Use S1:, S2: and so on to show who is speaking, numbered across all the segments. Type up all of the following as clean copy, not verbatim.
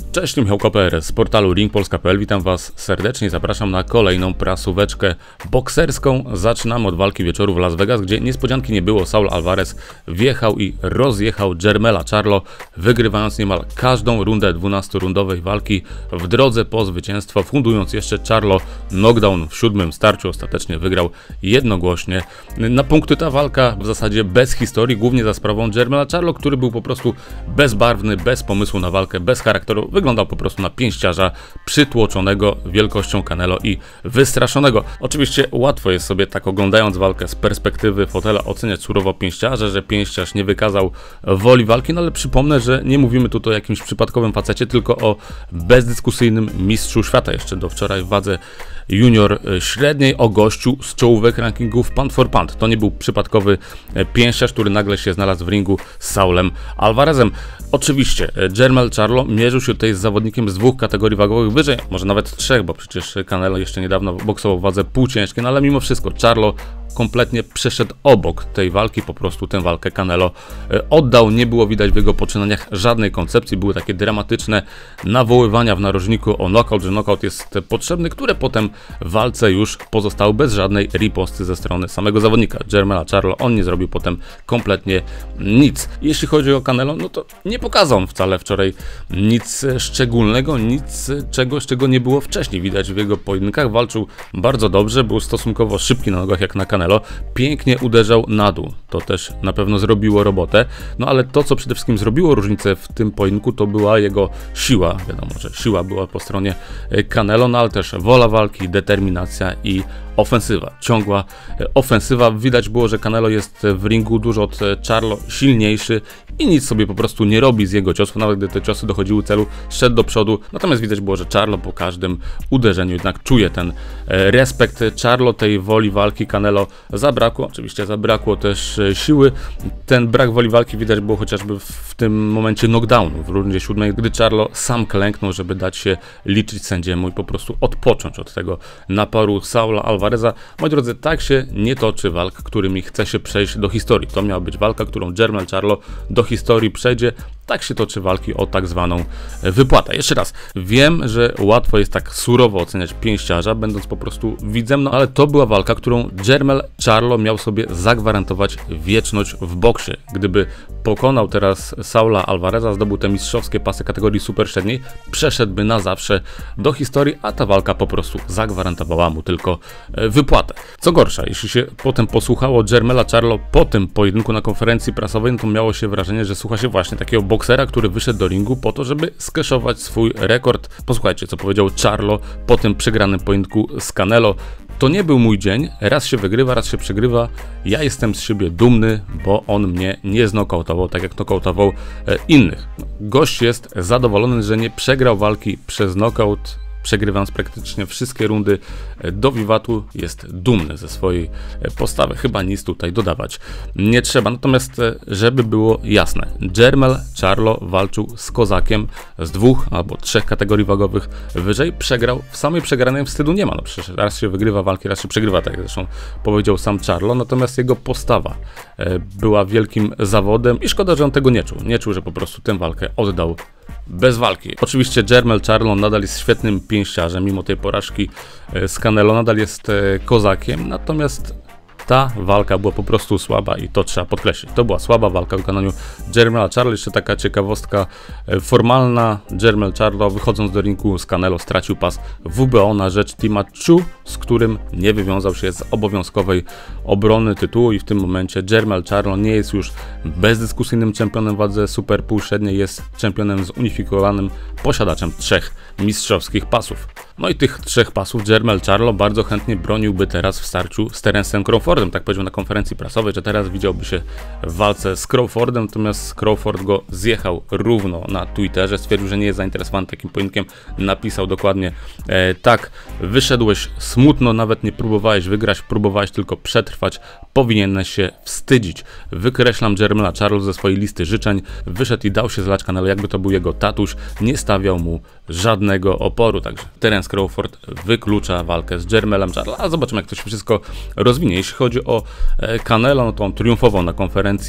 S1: Cześć, Michał Koper z portalu ringpolska.pl. Witam Was serdecznie i zapraszam na kolejną prasóweczkę bokserską. Zaczynamy od walki wieczoru w Las Vegas, gdzie niespodzianki nie było. Saul Alvarez wjechał i rozjechał Jermela Charlo, wygrywając niemal każdą rundę 12-rundowej walki w drodze po zwycięstwo, fundując jeszcze Charlo knockdown w 7. starciu. Ostatecznie wygrał jednogłośnie. Na punkty ta walka w zasadzie bez historii, głównie za sprawą Jermela Charlo, który był po prostu bezbarwny, bez pomysłu na walkę, bez charakteru. Wyglądał po prostu na pięściarza przytłoczonego wielkością Canelo i wystraszonego. Oczywiście łatwo jest sobie tak, oglądając walkę z perspektywy fotela, oceniać surowo pięściarza, że pięściarz nie wykazał woli walki, no ale przypomnę, że nie mówimy tutaj o jakimś przypadkowym facecie, tylko o bezdyskusyjnym mistrzu świata jeszcze do wczoraj w wadze junior średniej, o gościu z czołówek rankingów pound for pound. To nie był przypadkowy pięściarz, który nagle się znalazł w ringu z Saulem Alvarezem. Oczywiście Jermel Charlo mierzył się tutaj z zawodnikiem z 2 kategorii wagowych wyżej, może nawet 3, bo przecież Canelo jeszcze niedawno boksował w wadze półciężkiej, no ale mimo wszystko Charlo kompletnie przeszedł obok tej walki, po prostu tę walkę Canelo oddał, nie było widać w jego poczynaniach żadnej koncepcji, były takie dramatyczne nawoływania w narożniku o knockout, że knockout jest potrzebny, które potem w walce już pozostały bez żadnej riposty ze strony samego zawodnika Jermela Charlo. On nie zrobił potem kompletnie nic. Jeśli chodzi o Canelo, no to nie pokazał on wcale wczoraj nic szczególnego, nic czegoś, czego nie było wcześniej widać w jego pojedynkach. Walczył bardzo dobrze, był stosunkowo szybki na nogach jak na Canelo, pięknie uderzał na dół, to też na pewno zrobiło robotę, no ale to, co przede wszystkim zrobiło różnicę w tym pojedynku, to była jego siła. Wiadomo, że siła była po stronie Canelo, no ale też wola walki, determinacja i ofensywa, ciągła ofensywa. Widać było, że Canelo jest w ringu dużo od Charlo silniejszy i nic sobie po prostu nie robi z jego ciosów, nawet gdy te ciosy dochodziły celu, szedł do przodu, natomiast widać było, że Charlo po każdym uderzeniu jednak czuje ten respekt Charlo, tej woli walki Canelo zabrakło, oczywiście zabrakło też siły. Ten brak woli walki widać było chociażby w tym momencie knockdownu w rundzie 7, gdy Charlo sam klęknął, żeby dać się liczyć sędziemu i po prostu odpocząć od tego naporu Saula Alvareza. Moi drodzy, tak się nie toczy walk, którymi chce się przejść do historii. To miała być walka, którą Jermel Charlo do historii przejdzie. Tak się toczy walki o tak zwaną wypłatę. Jeszcze raz, wiem, że łatwo jest tak surowo oceniać pięściarza, będąc po prostu widzem, no ale to była walka, którą Jermel Charlo miał sobie zagwarantować wieczność w boksie. Gdyby pokonał teraz Saula Alvareza, zdobył te mistrzowskie pasy kategorii super średniej, przeszedłby na zawsze do historii, a ta walka po prostu zagwarantowała mu tylko wypłatę. Co gorsza, jeśli się potem posłuchało Jermela Charlo po tym pojedynku na konferencji prasowej, no to miało się wrażenie, że słucha się właśnie takiego boksera, który wyszedł do ringu po to, żeby skeszować swój rekord. Posłuchajcie, co powiedział Charlo po tym przegranym pojedynku z Canelo. To nie był mój dzień, raz się wygrywa, raz się przegrywa. Ja jestem z siebie dumny, bo on mnie nie znokautował, tak jak nokautował innych. Gość jest zadowolony, że nie przegrał walki przez nokaut, przegrywając praktycznie wszystkie rundy do wiwatu. Jest dumny ze swojej postawy. Chyba nic tutaj dodawać nie trzeba. Natomiast, żeby było jasne, Jermel Charlo walczył z kozakiem z 2 albo 3 kategorii wagowych wyżej. Przegrał. W samej przegranej wstydu nie ma. No przecież raz się wygrywa walki, raz się przegrywa, tak jak zresztą powiedział sam Charlo. Natomiast jego postawa była wielkim zawodem i szkoda, że on tego nie czuł. Nie czuł, że po prostu tę walkę oddał bez walki. Oczywiście Jermel Charlo nadal jest świetnym pięściarzem, mimo tej porażki z Canelo, nadal jest kozakiem, natomiast ta walka była po prostu słaba i to trzeba podkreślić. To była słaba walka w wykonaniu Jermela Charlo. Jeszcze taka ciekawostka formalna. Jermel Charlo, wychodząc do ringu z Canelo, stracił pas WBO na rzecz Tima Tszyu, z którym nie wywiązał się z obowiązkowej obrony tytułu i w tym momencie Jermel Charlo nie jest już bezdyskusyjnym czempionem w wadze super półśredniej, jest czempionem zunifikowanym, posiadaczem 3 mistrzowskich pasów. No i tych 3 pasów Jermel Charlo bardzo chętnie broniłby teraz w starciu z Terence'em Crawfordem. Tak powiedział na konferencji prasowej, że teraz widziałby się w walce z Crawfordem, natomiast Crawford go zjechał równo na Twitterze, stwierdził, że nie jest zainteresowany takim pojedynkiem, napisał dokładnie tak, wyszedłeś smutno, nawet nie próbowałeś wygrać, próbowałeś tylko przetrwać, powinieneś się wstydzić. Wykreślam Jermela Charlo ze swojej listy życzeń, wyszedł i dał się zlać Canelo, jakby to był jego tatuś, nie stawiał mu żadnego oporu, także Terence Crawford wyklucza walkę z Jermelem Charlo, a zobaczymy, jak to się wszystko rozwinie. Jeśli chodzi o Canelo, no to on triumfował na konferencji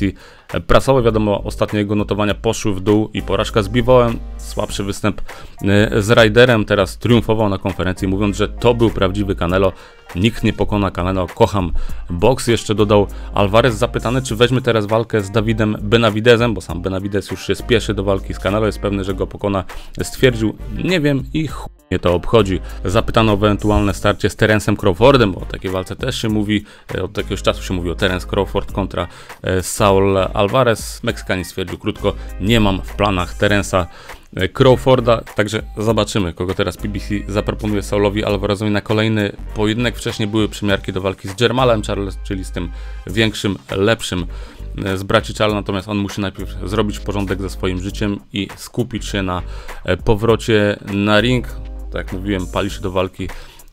S1: prasowe. Wiadomo, ostatnie jego notowania poszły w dół i porażka z Bivolem, słabszy występ z Ryderem. Teraz triumfował na konferencji, mówiąc, że to był prawdziwy Canelo. Nikt nie pokona Canelo, kocham boks. Jeszcze dodał Alvarez, zapytany, czy weźmie teraz walkę z Davidem Benavidezem, bo sam Benavidez już się spieszy do walki z Canelo, jest pewny, że go pokona. Stwierdził, nie wiem i mnie to obchodzi. Zapytano o ewentualne starcie z Terencem Crawfordem, bo o takiej walce też się mówi, od jakiegoś czasu się mówi o Terence Crawford kontra Saul Alvarez. Meksykanin stwierdził krótko, nie mam w planach Terence'a Crawforda, także zobaczymy, kogo teraz PBC zaproponuje Saulowi Alvarezowi na kolejny pojedynek. Wcześniej były przymiarki do walki z Jermalem Charles, czyli z tym większym, lepszym z braci Charles, natomiast on musi najpierw zrobić porządek ze swoim życiem i skupić się na powrocie na ring. Tak jak mówiłem, pali się do walki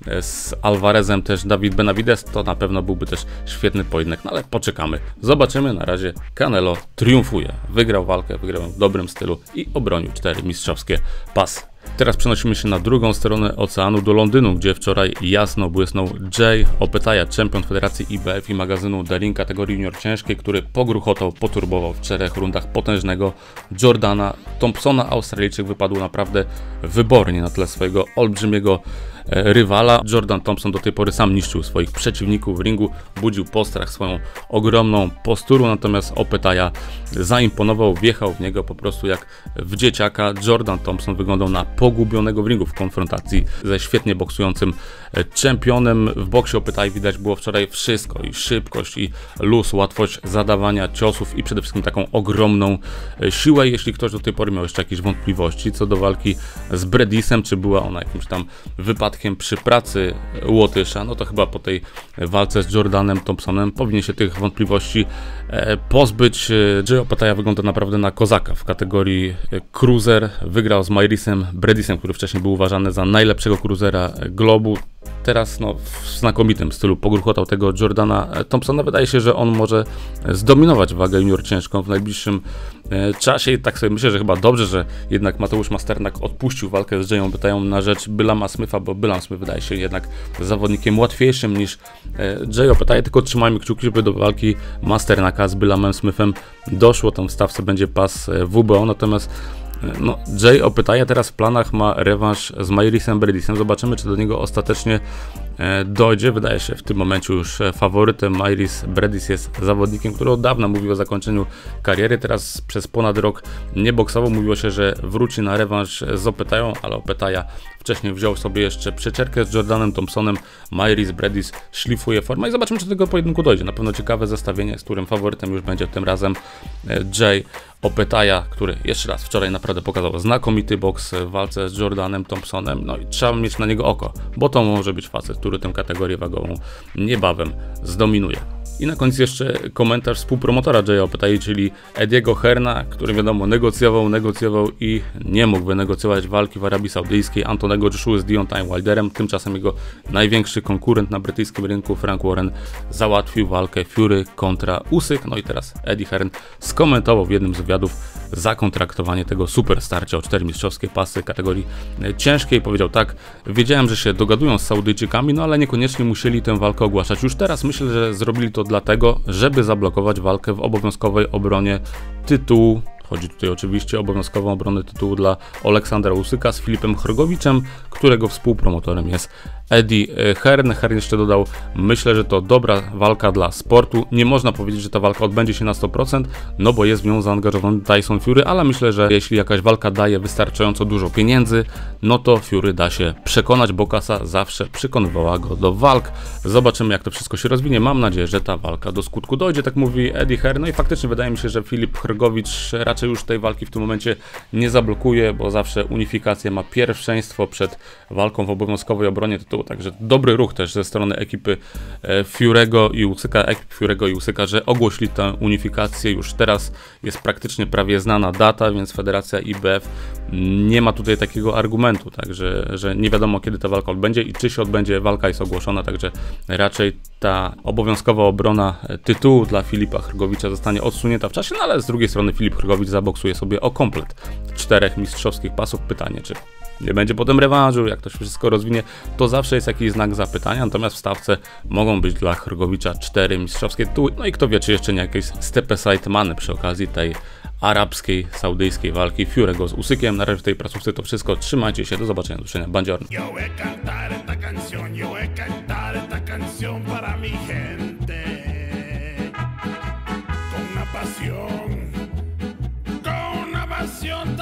S1: z Alvarezem też David Benavidez, to na pewno byłby też świetny pojedynek, no ale poczekamy, zobaczymy. Na razie Canelo triumfuje, wygrał walkę, wygrał w dobrym stylu i obronił 4 mistrzowskie pasy. Teraz przenosimy się na drugą stronę oceanu, do Londynu, gdzie wczoraj jasno błysnął Jay Opetaia, czempion Federacji IBF i magazynu The Ring kategorii junior ciężkiej, który pogruchotał, poturbował w 4 rundach potężnego Jordana Thompsona. Australijczyk wypadł naprawdę wybornie na tle swojego olbrzymiego rywala. Jordan Thompson do tej pory sam niszczył swoich przeciwników w ringu, budził postrach swoją ogromną posturą, natomiast Opetaia zaimponował, wjechał w niego po prostu jak w dzieciaka. Jordan Thompson wyglądał na pogubionego w ringu w konfrontacji ze świetnie boksującym czempionem. W boksie Opetaii widać było wczoraj wszystko, i szybkość, i luz, łatwość zadawania ciosów i przede wszystkim taką ogromną siłę. Jeśli ktoś do tej pory miał jeszcze jakieś wątpliwości co do walki z Bredisem, czy była ona jakimś tam wypadkiem przy pracy Łotysza, no to chyba po tej walce z Jordanem Thompsonem powinien się tych wątpliwości pozbyć. Jay Opetaia wygląda naprawdę na kozaka w kategorii cruiser. Wygrał z Mairisem Bredisem, który wcześniej był uważany za najlepszego cruisera globu. Teraz no, w znakomitym stylu pogruchotał tego Jordana Thompsona. Wydaje się, że on może zdominować wagę junior ciężką w najbliższym czasie i tak sobie myślę, że chyba dobrze, że jednak Mateusz Masternak odpuścił walkę z Jayem Opetaią na rzecz Bylama Smitha, bo Bylam Smith wydaje się jednak zawodnikiem łatwiejszym niż Jay Opetaia, tylko trzymajmy kciuki, żeby do walki Masternaka z Bylamem Smithem doszło. Tam w stawce będzie pas WBO, natomiast no, Jay Opetaia teraz w planach ma rewanż z Mairisem Bredisem. Zobaczymy, czy do niego ostatecznie dojdzie. Wydaje się w tym momencie już faworytem. Mairis Bredis jest zawodnikiem, który od dawna mówił o zakończeniu kariery. Teraz przez ponad rok nie boksował. Mówiło się, że wróci na rewanż z Opetaią, ale Opetaia wcześniej wziął sobie jeszcze przeczerkę z Jordanem Thompsonem. Mairis Bredis szlifuje formę i zobaczymy, czy do tego pojedynku dojdzie. Na pewno ciekawe zestawienie, z którym faworytem już będzie tym razem Jay Opetaia, który jeszcze raz wczoraj naprawdę pokazał znakomity boks w walce z Jordanem Thompsonem. No i trzeba mieć na niego oko, bo to może być facet, który tę kategorię wagową niebawem zdominuje. I na koniec jeszcze komentarz współpromotora Jaya Opetaii, czyli Ediego Hearna, który wiadomo negocjował i nie mógł wynegocjować walki w Arabii Saudyjskiej Antonego Joshua z Deontayem Wilderem. Tymczasem jego największy konkurent na brytyjskim rynku, Frank Warren, załatwił walkę Fury kontra Usyk. No i teraz Eddie Hearn skomentował w jednym z wywiadów zakontraktowanie tego super starcia o 4 mistrzowskie pasy kategorii ciężkiej. Powiedział tak: wiedziałem, że się dogadują z Saudyjczykami, no ale niekoniecznie musieli tę walkę ogłaszać już teraz. Myślę, że zrobili to dlatego, żeby zablokować walkę w obowiązkowej obronie tytułu. Chodzi tutaj oczywiście o obowiązkową obronę tytułu dla Aleksandra Usyka z Filipem Hrgowiczem, którego współpromotorem jest Eddie Hearn. Hearn jeszcze dodał: myślę, że to dobra walka dla sportu. Nie można powiedzieć, że ta walka odbędzie się na 100%, no bo jest w nią zaangażowany Tyson Fury, ale myślę, że jeśli jakaś walka daje wystarczająco dużo pieniędzy, no to Fury da się przekonać, bo kasa zawsze przekonywała go do walk. Zobaczymy, jak to wszystko się rozwinie. Mam nadzieję, że ta walka do skutku dojdzie, tak mówi Eddie Hearn. No i faktycznie wydaje mi się, że Filip Hrgowicz raczej już tej walki w tym momencie nie zablokuje, bo zawsze unifikacja ma pierwszeństwo przed walką w obowiązkowej obronie tytułu. Także dobry ruch też ze strony ekipy Fury'ego i Usyka, że ogłosili tę unifikację. Już teraz jest praktycznie prawie znana data, więc Federacja IBF nie ma tutaj takiego argumentu, także że nie wiadomo, kiedy ta walka odbędzie i czy się odbędzie. Walka jest ogłoszona, także raczej ta obowiązkowa obrona tytułu dla Filipa Hrgowicza zostanie odsunięta w czasie, no ale z drugiej strony Filip Hrgowicz zaboksuje sobie o komplet 4 mistrzowskich pasów. Pytanie, czy nie będzie potem rewanżu, jak to się wszystko rozwinie, to zawsze jest jakiś znak zapytania, natomiast w stawce mogą być dla Hrgowicza 4 mistrzowskie tytuły, no i kto wie, czy jeszcze nie jakieś stepeside money przy okazji tej arabskiej, saudyjskiej walki Fury'ego z Usykiem. Na razie w tej prasówce to wszystko, trzymajcie się, do zobaczenia, do usłyszenia, buongiorno.
S2: Con una pasión